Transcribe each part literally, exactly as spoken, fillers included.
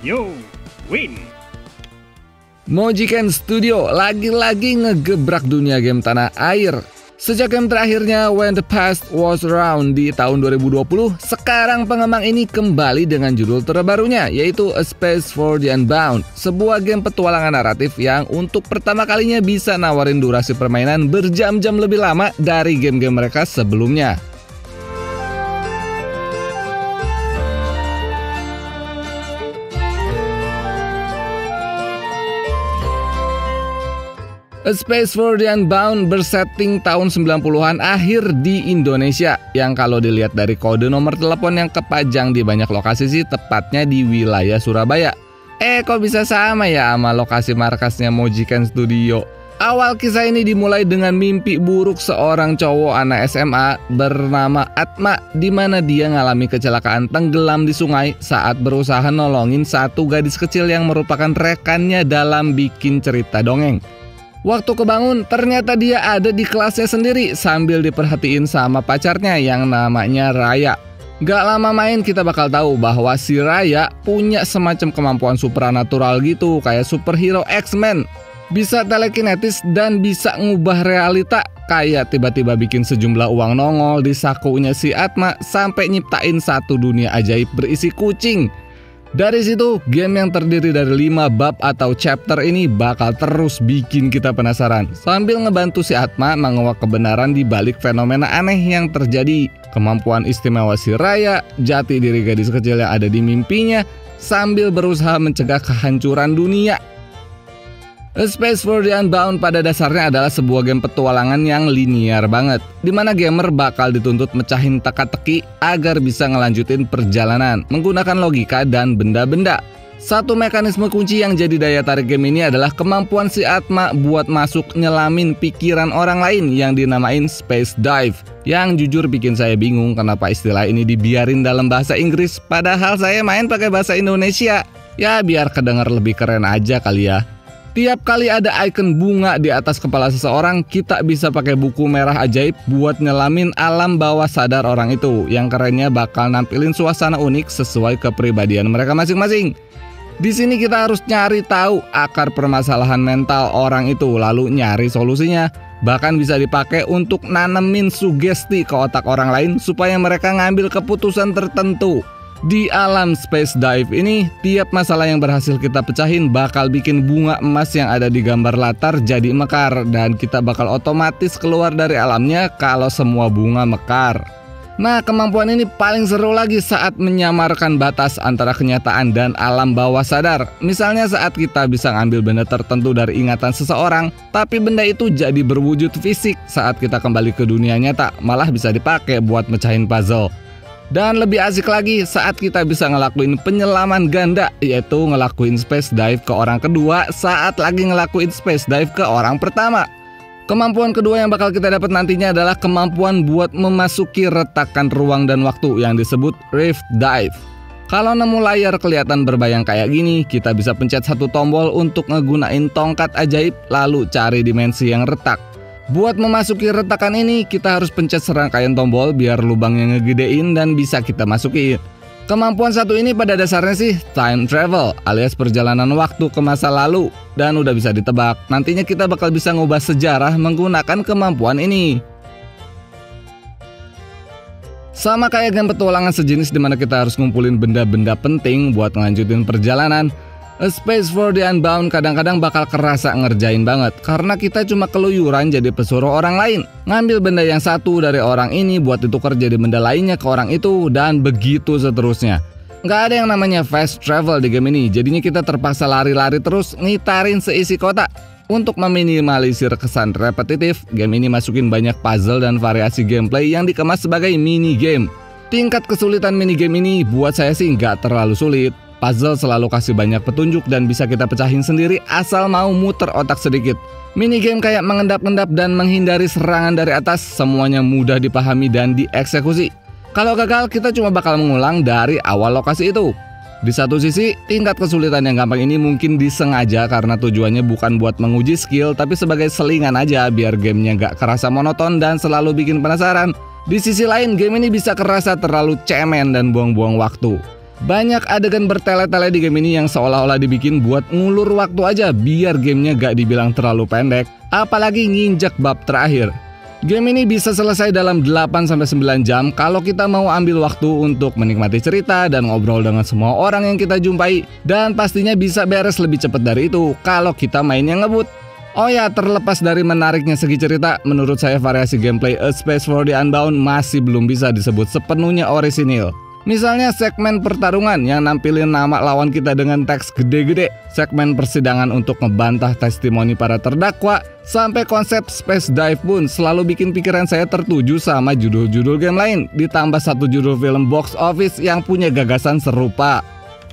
Yo, win! Mojiken Studio lagi-lagi ngegebrak dunia game tanah air. Sejak game terakhirnya When the Past Was Around di tahun dua ribu dua puluh, sekarang pengembang ini kembali dengan judul terbarunya, yaitu A Space for the Unbound, sebuah game petualangan naratif yang untuk pertama kalinya bisa nawarin durasi permainan berjam-jam lebih lama dari game-game mereka sebelumnya. A Space for the Unbound bersetting tahun sembilan puluhan akhir di Indonesia, yang kalau dilihat dari kode nomor telepon yang kepajang di banyak lokasi sih tepatnya di wilayah Surabaya. Eh kok bisa sama ya sama lokasi markasnya Mojiken Studio? Awal kisah ini dimulai dengan mimpi buruk seorang cowok anak S M A bernama Atma, di mana dia ngalami kecelakaan tenggelam di sungai saat berusaha nolongin satu gadis kecil yang merupakan rekannya dalam bikin cerita dongeng. Waktu kebangun, ternyata dia ada di kelasnya sendiri sambil diperhatiin sama pacarnya yang namanya Raya. Gak lama main kita bakal tahu bahwa si Raya punya semacam kemampuan supranatural gitu, kayak superhero X-Men. Bisa telekinetis dan bisa ngubah realita, kayak tiba-tiba bikin sejumlah uang nongol di sakunya si Atma sampai nyiptain satu dunia ajaib berisi kucing. Dari situ, game yang terdiri dari lima bab atau chapter ini bakal terus bikin kita penasaran, sambil ngebantu si Atma menguak kebenaran di balik fenomena aneh yang terjadi, kemampuan istimewa si Raya, jati diri gadis kecil yang ada di mimpinya, sambil berusaha mencegah kehancuran dunia. A Space for the Unbound pada dasarnya adalah sebuah game petualangan yang linear banget, dimana gamer bakal dituntut mecahin teka-teki agar bisa ngelanjutin perjalanan menggunakan logika dan benda-benda. Satu mekanisme kunci yang jadi daya tarik game ini adalah kemampuan si Atma buat masuk nyelamin pikiran orang lain yang dinamain Space Dive, yang jujur bikin saya bingung kenapa istilah ini dibiarin dalam bahasa Inggris padahal saya main pakai bahasa Indonesia. Ya biar kedenger lebih keren aja kali ya. Tiap kali ada icon bunga di atas kepala seseorang, kita bisa pakai buku merah ajaib buat nyelamin alam bawah sadar orang itu, yang kerennya bakal nampilin suasana unik sesuai kepribadian mereka masing-masing. Di sini kita harus nyari tahu akar permasalahan mental orang itu, lalu nyari solusinya. Bahkan bisa dipakai untuk nanemin sugesti ke otak orang lain supaya mereka ngambil keputusan tertentu. Di alam Space Dive ini, tiap masalah yang berhasil kita pecahin bakal bikin bunga emas yang ada di gambar latar jadi mekar, dan kita bakal otomatis keluar dari alamnya kalau semua bunga mekar. Nah, kemampuan ini paling seru lagi saat menyamarkan batas antara kenyataan dan alam bawah sadar. Misalnya saat kita bisa ngambil benda tertentu dari ingatan seseorang, tapi benda itu jadi berwujud fisik saat kita kembali ke dunia nyata, malah bisa dipakai buat mecahin puzzle. Dan lebih asik lagi saat kita bisa ngelakuin penyelaman ganda, yaitu ngelakuin space dive ke orang kedua saat lagi ngelakuin space dive ke orang pertama. Kemampuan kedua yang bakal kita dapat nantinya adalah kemampuan buat memasuki retakan ruang dan waktu yang disebut Rift Dive. Kalau nemu layar kelihatan berbayang kayak gini, kita bisa pencet satu tombol untuk ngegunain tongkat ajaib lalu cari dimensi yang retak. Buat memasuki retakan ini, kita harus pencet serangkaian tombol biar lubangnya ngegedein dan bisa kita masukin. Kemampuan satu ini pada dasarnya sih time travel alias perjalanan waktu ke masa lalu. Dan udah bisa ditebak, nantinya kita bakal bisa ngubah sejarah menggunakan kemampuan ini. Sama kayak game petualangan sejenis dimana kita harus ngumpulin benda-benda penting buat ngelanjutin perjalanan, A Space for the Unbound kadang-kadang bakal kerasa ngerjain banget karena kita cuma keluyuran jadi pesuruh orang lain, ngambil benda yang satu dari orang ini buat ditukar jadi benda lainnya ke orang itu, dan begitu seterusnya. Nggak ada yang namanya fast travel di game ini, jadinya kita terpaksa lari-lari terus ngitarin seisi kota. Untuk meminimalisir kesan repetitif, game ini masukin banyak puzzle dan variasi gameplay yang dikemas sebagai mini game. Tingkat kesulitan mini game ini buat saya sih nggak terlalu sulit. Puzzle selalu kasih banyak petunjuk dan bisa kita pecahin sendiri asal mau muter otak sedikit. Minigame kayak mengendap-endap dan menghindari serangan dari atas semuanya mudah dipahami dan dieksekusi. Kalau gagal, kita cuma bakal mengulang dari awal lokasi itu. Di satu sisi, tingkat kesulitan yang gampang ini mungkin disengaja karena tujuannya bukan buat menguji skill, tapi sebagai selingan aja biar gamenya gak kerasa monoton dan selalu bikin penasaran. Di sisi lain, game ini bisa kerasa terlalu cemen dan buang-buang waktu. Banyak adegan bertele-tele di game ini yang seolah-olah dibikin buat ngulur waktu aja biar gamenya gak dibilang terlalu pendek, apalagi nginjak bab terakhir. Game ini bisa selesai dalam delapan sampai sembilan jam kalau kita mau ambil waktu untuk menikmati cerita dan ngobrol dengan semua orang yang kita jumpai, dan pastinya bisa beres lebih cepat dari itu kalau kita mainnya ngebut. Oh ya, terlepas dari menariknya segi cerita, menurut saya variasi gameplay A Space for the Unbound masih belum bisa disebut sepenuhnya orisinil. Misalnya segmen pertarungan yang nampilin nama lawan kita dengan teks gede-gede, segmen persidangan untuk ngebantah testimoni para terdakwa, sampai konsep space dive pun selalu bikin pikiran saya tertuju sama judul-judul game lain, ditambah satu judul film box office yang punya gagasan serupa.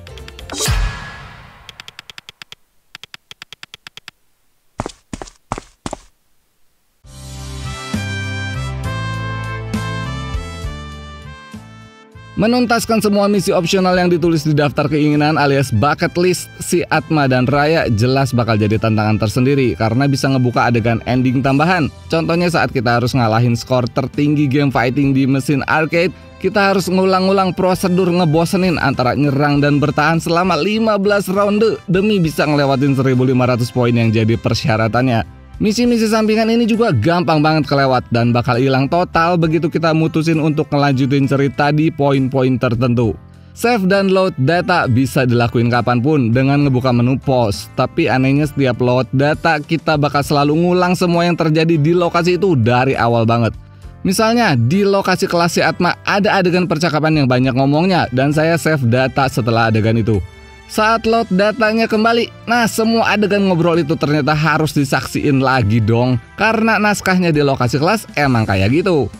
Menuntaskan semua misi opsional yang ditulis di daftar keinginan alias bucket list si Atma dan Raya jelas bakal jadi tantangan tersendiri karena bisa ngebuka adegan ending tambahan. Contohnya saat kita harus ngalahin skor tertinggi game fighting di mesin arcade, kita harus ngulang-ngulang prosedur ngebosenin antara nyerang dan bertahan selama lima belas ronde demi bisa ngelewatin seribu lima ratus poin yang jadi persyaratannya. Misi-misi sampingan ini juga gampang banget kelewat dan bakal hilang total begitu kita mutusin untuk ngelanjutin cerita di poin-poin tertentu. Save dan load data bisa dilakuin kapanpun dengan ngebuka menu pause, tapi anehnya setiap load data kita bakal selalu ngulang semua yang terjadi di lokasi itu dari awal banget. Misalnya di lokasi kelas si Atma ada adegan percakapan yang banyak ngomongnya dan saya save data setelah adegan itu. Saat load datanya kembali, nah semua adegan ngobrol itu ternyata harus disaksiin lagi dong, karena naskahnya di lokasi kelas emang kayak gitu.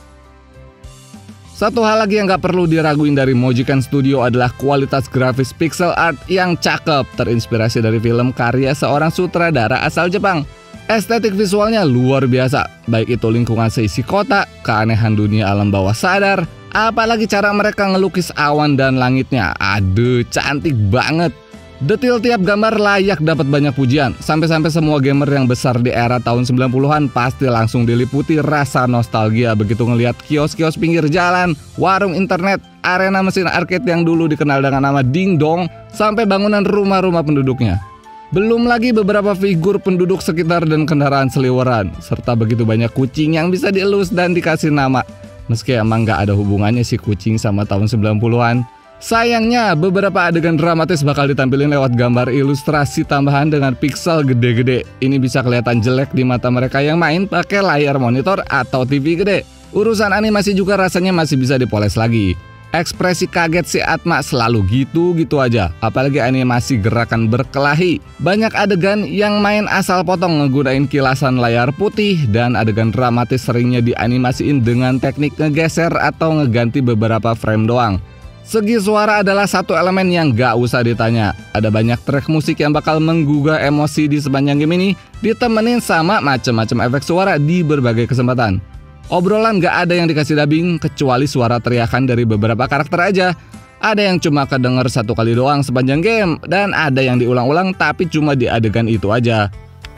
Satu hal lagi yang gak perlu diraguin dari Mojikan Studio adalah kualitas grafis pixel art yang cakep, terinspirasi dari film karya seorang sutradara asal Jepang. Estetik visualnya luar biasa, baik itu lingkungan seisi kota, keanehan dunia alam bawah sadar, apalagi cara mereka ngelukis awan dan langitnya. Aduh, cantik banget. Detail tiap gambar layak dapat banyak pujian. Sampai-sampai semua gamer yang besar di era tahun sembilan puluhan pasti langsung diliputi rasa nostalgia begitu ngelihat kios-kios pinggir jalan, warung internet, arena mesin arcade yang dulu dikenal dengan nama Ding Dong, sampai bangunan rumah-rumah penduduknya. Belum lagi beberapa figur penduduk sekitar dan kendaraan seliweran, serta begitu banyak kucing yang bisa dielus dan dikasih nama. Meski emang gak ada hubungannya si kucing sama tahun sembilan puluhan. Sayangnya beberapa adegan dramatis bakal ditampilin lewat gambar ilustrasi tambahan dengan pixel gede-gede. Ini bisa kelihatan jelek di mata mereka yang main pakai layar monitor atau T V gede. Urusan animasi juga rasanya masih bisa dipoles lagi. Ekspresi kaget si Atma selalu gitu-gitu aja, apalagi animasi gerakan berkelahi. Banyak adegan yang main asal potong ngegunain kilasan layar putih, dan adegan dramatis seringnya dianimasiin dengan teknik ngegeser atau ngeganti beberapa frame doang. Segi suara adalah satu elemen yang gak usah ditanya. Ada banyak track musik yang bakal menggugah emosi di sepanjang game ini, ditemenin sama macam-macam efek suara di berbagai kesempatan. Obrolan gak ada yang dikasih dubbing kecuali suara teriakan dari beberapa karakter aja. Ada yang cuma kedenger satu kali doang sepanjang game, dan ada yang diulang-ulang tapi cuma di adegan itu aja.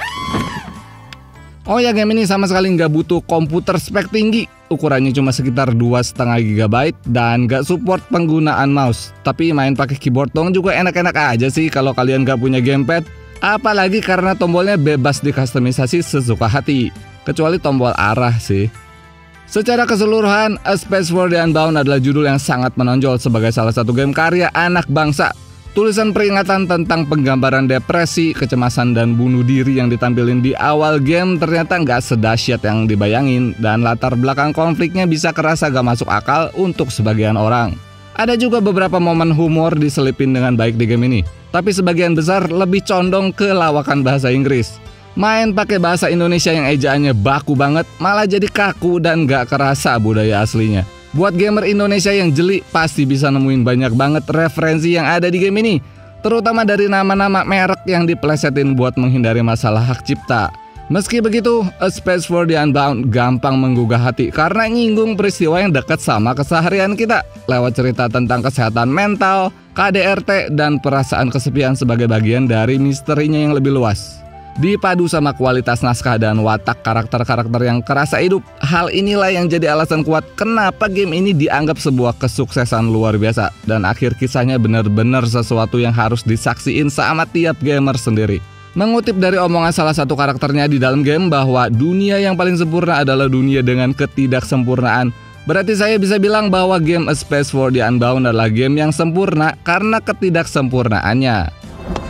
Oh ya, game ini sama sekali nggak butuh komputer spek tinggi. Ukurannya cuma sekitar dua koma lima gigabyte dan nggak support penggunaan mouse. Tapi main pakai keyboard dong juga enak-enak aja sih kalau kalian nggak punya gamepad. Apalagi karena tombolnya bebas dikustomisasi sesuka hati. Kecuali tombol arah sih. Secara keseluruhan, A Space for the Unbound adalah judul yang sangat menonjol sebagai salah satu game karya anak bangsa. Tulisan peringatan tentang penggambaran depresi, kecemasan, dan bunuh diri yang ditampilin di awal game ternyata nggak sedahsyat yang dibayangin, dan latar belakang konfliknya bisa kerasa gak masuk akal untuk sebagian orang. Ada juga beberapa momen humor diselipin dengan baik di game ini, tapi sebagian besar lebih condong ke lawakan bahasa Inggris. Main pakai bahasa Indonesia yang ejaannya baku banget, malah jadi kaku dan gak kerasa budaya aslinya. Buat gamer Indonesia yang jeli, pasti bisa nemuin banyak banget referensi yang ada di game ini, terutama dari nama-nama merek yang diplesetin buat menghindari masalah hak cipta. Meski begitu, A Space for the Unbound gampang menggugah hati karena nyinggung peristiwa yang dekat sama keseharian kita, lewat cerita tentang kesehatan mental, K D R T, dan perasaan kesepian sebagai bagian dari misterinya yang lebih luas. dipadu sama kualitas naskah dan watak karakter-karakter yang kerasa hidup. Hal inilah yang jadi alasan kuat kenapa game ini dianggap sebuah kesuksesan luar biasa. Dan akhir kisahnya benar-benar sesuatu yang harus disaksiin sama tiap gamer sendiri. Mengutip dari omongan salah satu karakternya di dalam game bahwa dunia yang paling sempurna adalah dunia dengan ketidaksempurnaan. Berarti saya bisa bilang bahwa game A Space for the Unbound adalah game yang sempurna karena ketidaksempurnaannya.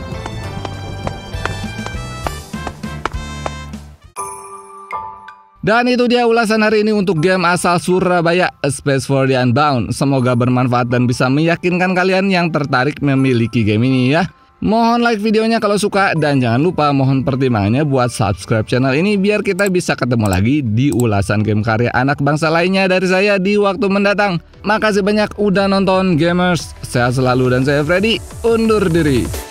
Dan itu dia ulasan hari ini untuk game asal Surabaya, A Space for the Unbound. Semoga bermanfaat dan bisa meyakinkan kalian yang tertarik memiliki game ini ya. Mohon like videonya kalau suka dan jangan lupa mohon pertimbangannya buat subscribe channel ini biar kita bisa ketemu lagi di ulasan game karya anak bangsa lainnya dari saya di waktu mendatang. Makasih banyak udah nonton gamers. Sehat selalu dan saya Freddy undur diri.